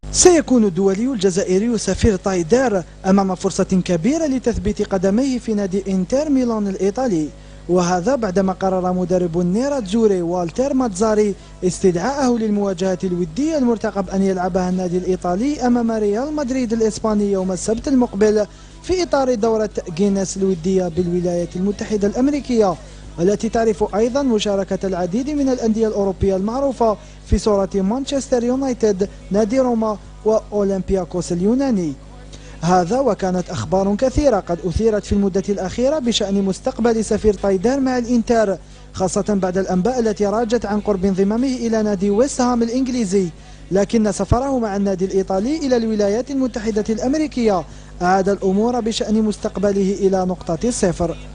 سيكون الدولي الجزائري سفير تايدير أمام فرصة كبيرة لتثبيت قدميه في نادي إنتر ميلان الإيطالي، وهذا بعدما قرر مدرب النيرة جوري والتر ماتزاري استدعاءه للمواجهة الودية المرتقب أن يلعبها النادي الإيطالي أمام ريال مدريد الإسباني يوم السبت المقبل في إطار دورة جينيس الودية بالولايات المتحدة الأمريكية، والتي تعرف أيضا مشاركة العديد من الأندية الأوروبية المعروفة في صورة مانشستر يونايتد، نادي روما، وأولمبياكوس اليوناني. هذا وكانت أخبار كثيرة قد أثيرت في المدة الأخيرة بشأن مستقبل سفير تايدير مع الإنتر، خاصة بعد الأنباء التي راجت عن قرب انضمامه إلى نادي ويست هام الإنجليزي، لكن سفره مع النادي الإيطالي إلى الولايات المتحدة الأمريكية أعاد الأمور بشأن مستقبله إلى نقطة الصفر.